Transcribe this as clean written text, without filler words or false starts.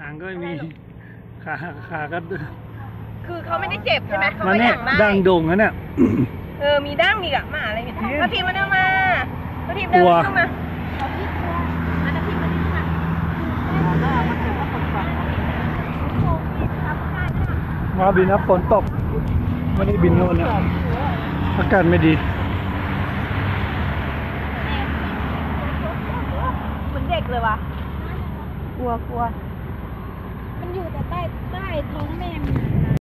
างก็ไม่มีขาก็คือเขาไม่ได้เจ็บใช่ไหมเขามันไม่เนี่อย ยากได้ดังโด่งนะเนี่ยมีดั้งอีกอะหมาอะไรเนี่ยกระทิมมันเอามาก็ทิมกเดิลันวเข้ามาเอาพี่กลัวอันนั้นทิมมันนี่มามาบินครับฝนตกไม่ได้บินแล้ววันนี้อากาศไม่ดีเหมือนเด็กเลยวะกลัวมันอยู่แต่ใต้ท้องแม่มัน